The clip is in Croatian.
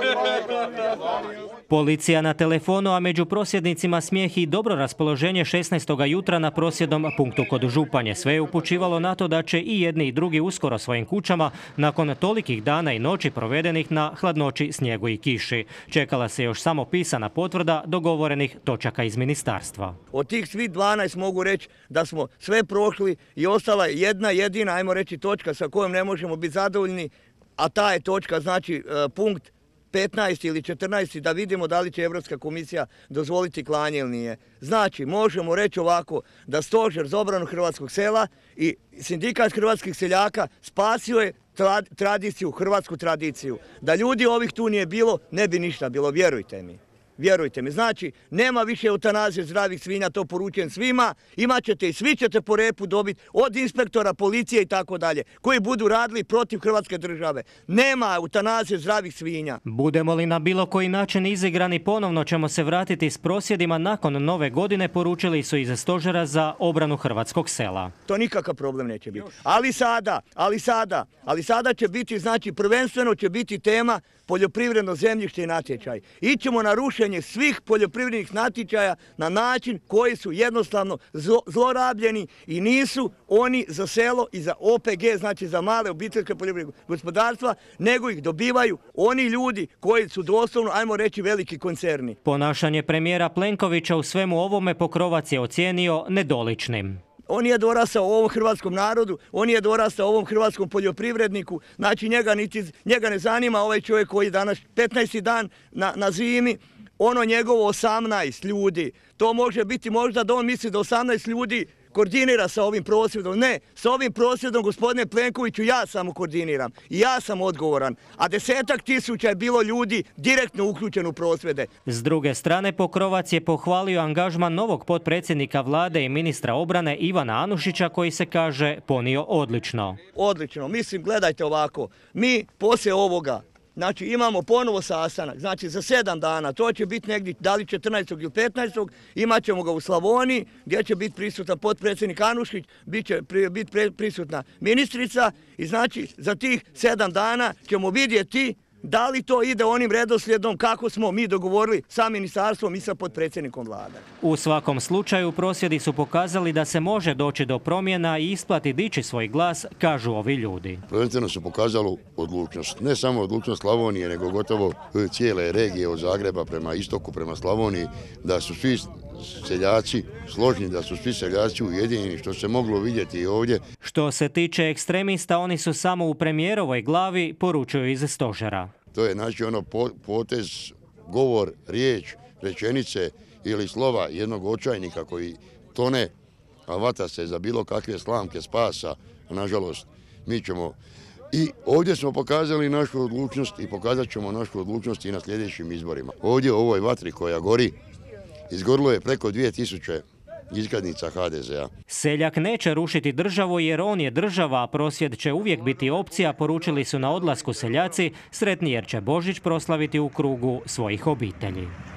Policija na telefonu, a među prosvjednicima smijeh i dobro raspoloženje 16. jutra na prosvjednom punktu kod Županje. Sve je upućivalo na to da će i jedni i drugi uskoro svojim kućama nakon tolikih dana i noći provedenih na hladnoći, snijegu i kiši. Čekala se još samo pisana potvrda dogovorenih točaka iz ministarstva. Od tih svih 12 mogu reći da smo sve prošli i ostala je jedna jedina, ajmo reći, točka sa kojom ne možemo biti zadovoljni, a ta je točka, znači punkt 15 ili 14, da vidimo da li će Europska komisija dozvoliti klanje ili nije. Znači, možemo reći ovako, da Stožer za obranu hrvatskog sela i Sindikat hrvatskih seljaka spasio je tradiciju, hrvatsku tradiciju. Da ljudi ovih tu nije bilo, ne bi ništa bilo, vjerujte mi. Vjerujte mi, znači, nema više eutanazije zdravih svinja, to poručujem svima, imat ćete i svi ćete po repu dobiti od inspektora, policije i tako dalje, koji budu radili protiv Hrvatske države. Nema eutanazije zdravih svinja. Budemo li na bilo koji način izigrani, ponovno ćemo se vratiti s prosvjedima nakon Nove godine, poručili su iz Stožera za obranu hrvatskog sela. To nikakav problem neće biti. Ali sada će biti, znači, prvenstveno će biti tema poljoprivredno zemljište i natječaj. Ićemo na rušenje svih poljoprivrednih natječaja na način koji su jednostavno zlorabljeni i nisu oni za selo i za OPG, znači za male obiteljske poljoprivredne gospodarstva, nego ih dobivaju oni ljudi koji su doslovno, ajmo reći, veliki koncerni. Ponašanje premijera Plenkovića u svemu ovome Pokrovac je ocijenio nedoličnim. On je dorastao ovom hrvatskom narodu, on je dorastao ovom hrvatskom poljoprivredniku, znači njega ne zanima ovaj čovjek koji danas 15. dan na zimi, ono njegovo 18 ljudi. To može biti možda da on misli da 18 ljudi koordinira sa ovim prosvjedom. Ne, sa ovim prosvjedom, gospodine Plenkoviću, ja samo koordiniram i ja sam odgovoran. A 10-ak tisuća je bilo ljudi direktno uključeno u prosvjede. S druge strane, Pokrovac je pohvalio angažman novog potpredsjednika vlade i ministra obrane Ivana Anušića, koji se, kaže, ponio odlično. Odlično. Mislim, gledajte ovako, mi poslije ovoga, znači imamo ponovo sastanak, znači za 7 dana, to će biti negdje, da li 14. ili 15. Imat ćemo ga u Slavoniji, gdje će biti prisutan potpredsjednik Anušić, će biti prisutna ministrica i znači za tih 7 dana ćemo vidjeti da li to ide onim redoslijedom kako smo mi dogovorili sa ministarstvom i sa potpredsjednikom vlade. U svakom slučaju prosvjedi su pokazali da se može doći do promjena i isplati dići svoj glas, kažu ovi ljudi. Prvenstveno su pokazalo odlučnost, ne samo odlučnost Slavonije, nego gotovo cijele regije od Zagreba prema istoku, prema Slavoniji, da su svi seljaci složni, da su svi seljaci ujedinjeni, što se moglo vidjeti i ovdje. Što se tiče ekstremista, oni su samo u premijerovoj glavi, poručuju iz Stožera. To je znači ono potez, govor, riječ, rečenice ili slova jednog očajnika koji tone, a vata se za bilo kakve slamke spasa. Nažalost, mi ćemo i ovdje smo pokazali našu odlučnost i pokazat ćemo našu odlučnost i na sljedećim izborima. Ovdje u ovoj vatri koja gori, izgorilo je preko 2000 iskaznica HDZ-a. Seljak neće rušiti državu jer on je država, a prosvjed će uvijek biti opcija, poručili su na odlasku seljaci, sretni jer će Božić proslaviti u krugu svojih obitelji.